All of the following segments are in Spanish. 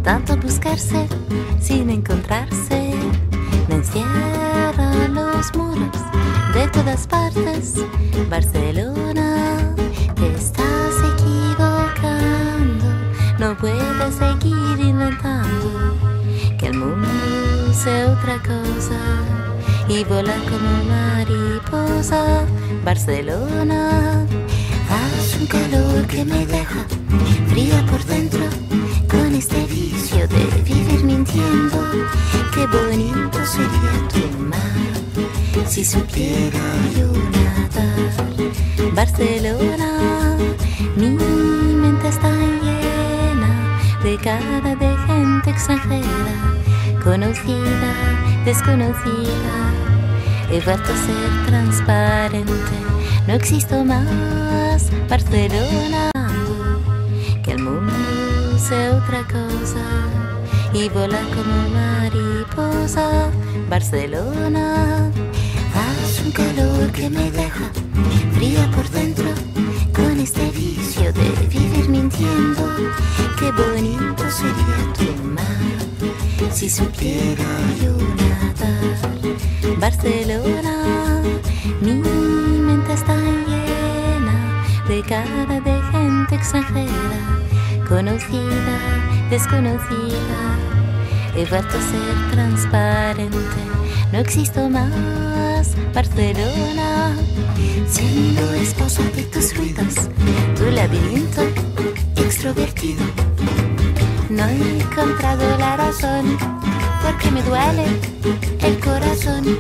tanto buscarse sin encontrarse. Me encierran los muros de todas partes. Barcelona, te estás equivocando. No puedes seguir inventando que el mundo sea otra cosa y volar como mariposa. Barcelona, hace un calor que me deja fría por dentro, con este vicio de vivir mintiendo. Qué bonito sería tu mar si supiera yo nadar. Barcelona, mi mente está llena de cara de gente extranjera, conocida, desconocida. He vuelto a ser transparente, no existo más. Barcelona, que el mundo sea otra cosa y volar como mariposa. Barcelona, hace un calor que me deja fría por dentro, con este vicio de vivir mintiendo. Qué bonito sería tu mar si supiera yo nadar. Barcelona, mi mente está llena de cara de gente extranjera, conocida, desconocida. He vuelto a ser transparente, no existo más. Barcelona, siendo esposa de tus ruidos, tu laberinto extrovertido. No he encontrado la razón porque me duele el corazón,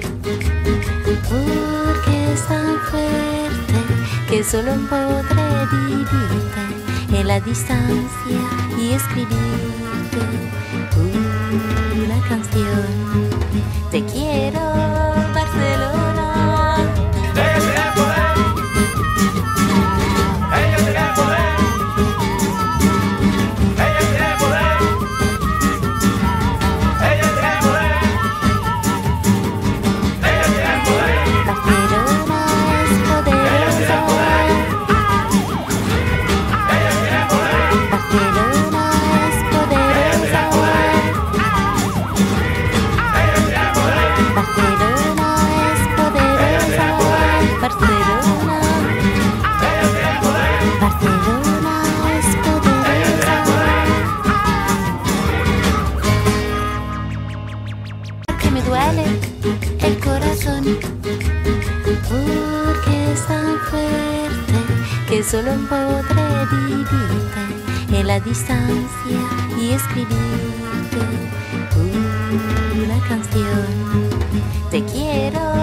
porque es tan fuerte que solo podré vivirte en la distancia y escribirte una canción. Te quiero, Barcelona. Ella tiene el poder. Ella tiene el poder. Ella tiene el poder. Ella tiene el poder. Ella tiene el poder. Barcelona es poderosa. Ella tiene el poder. Barcelona es poderosa. Ella tiene el poder. Barcelona es poderosa. Barcelona, Ella tiene el poder. Barcelona es poderosa. Porque me duele el corazón, porque es tan fuerte que solo podré vivirte en la distancia y escribirte una canción. Te quiero,